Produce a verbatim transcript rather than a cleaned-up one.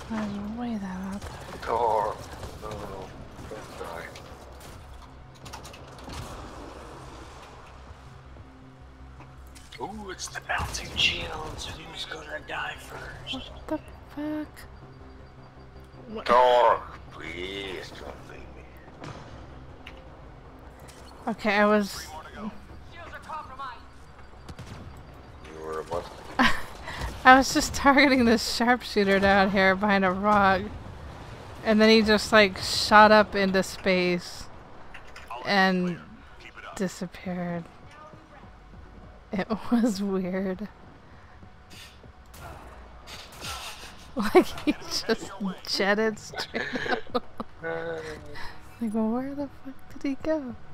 I'm way that up. Tor. Oh, don't die. Ooh, it's the bouncing shields. Who's gonna die first? What the fuck? What? Tor, please don't leave me. Okay, I was... You were what? I was just targeting this sharpshooter down here behind a rock. And then he just like shot up into space and disappeared. It was weird. Like he just jetted straight up. Like, well, where the fuck did he go?